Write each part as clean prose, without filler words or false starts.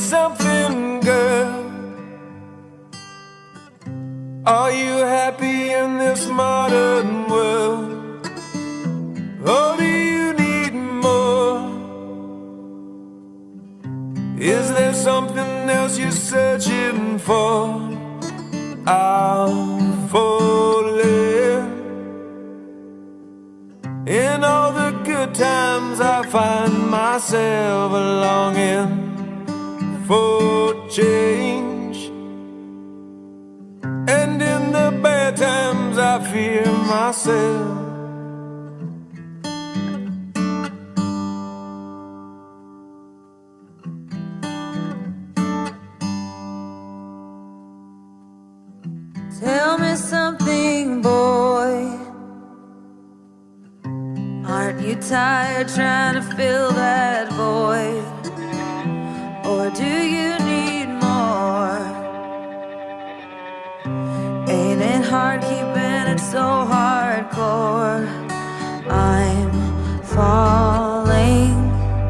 something, girl. Are you happy in this modern world? Or do you need more? Is there something else you're searching for? I'm falling. In all the good times I find myself longing for change, and in the bad times I fear myself. Tell me something, boy. Aren't you tired trying to fill that void? Or do you need more? Ain't it hard keeping it so hardcore? I'm falling.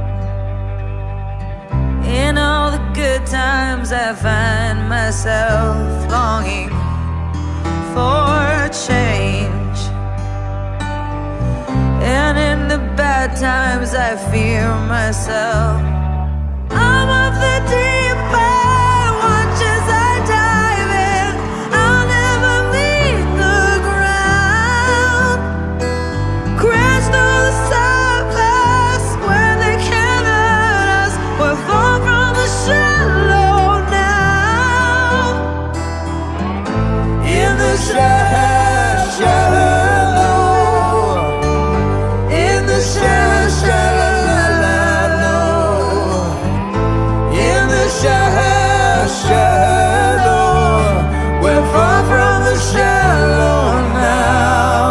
In all the good times I find myself longing for change, and in the bad times I fear myself. I'm of the deep end, watch as I dive in. I'll never meet the ground. Crash through the surface where they can't hurt us. We're far from the shallow now. In the shallow, in the shallow, in the shallow, we're far from the shallow now.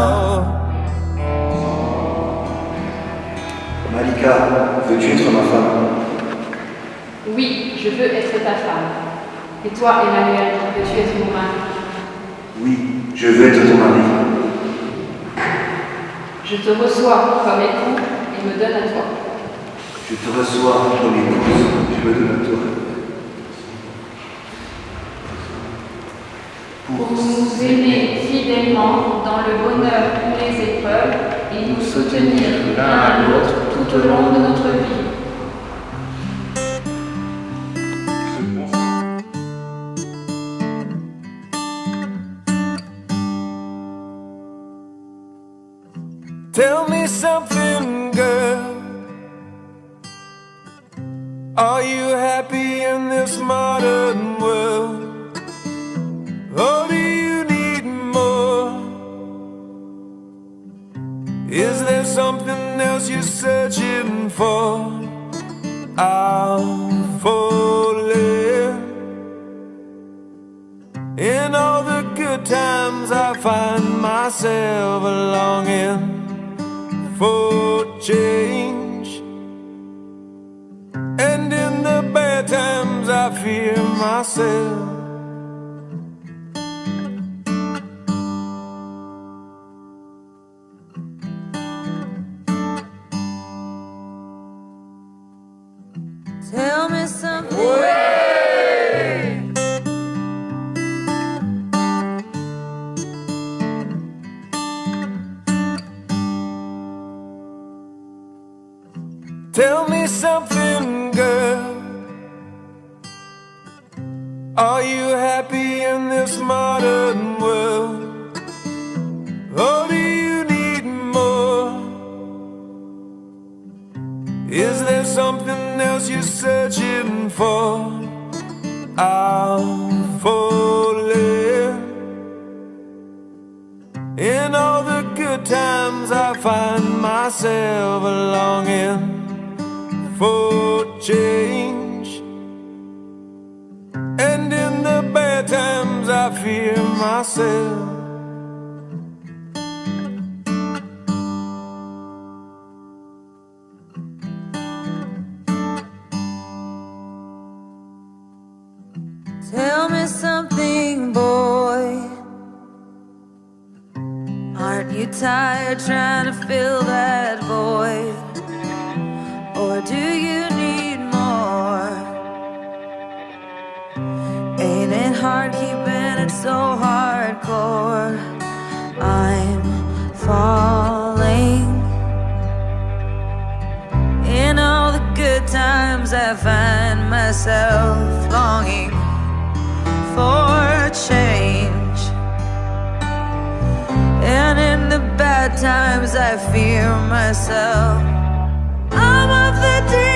Malika, veux-tu être ma femme? Oui, je veux être ta femme. Et toi, Emmanuel, veux-tu être mon mari? Oui, je veux être ton mari. Je te reçois comme époux et me donne à toi. Je te reçois comme épouse, je me donne à toi. Pour nous aimer fidèlement dans le bonheur ou les épreuves et nous soutenir l'un à l'autre tout au long de notre vie. Tell me something, girl. Are you happy in this modern world? Or do you need more? Is there something else you're searching for? I'm falling. In all the good times I find myself longing for change, and in the bad times I fear myself. Tell me something. Tell me something, girl. Are you happy in this modern world? Or do you need more? Is there something else you're searching for? I'm falling. In all the good times I find myself longing for change, and in the bad times I fear myself. Tell me something, boy. Aren't you tired trying to fill that void? Or do you need more? hard keeping it so hardcore. I'm falling. In all the good times I find myself longing for change, and in the bad times I fear myself. I'm of the deep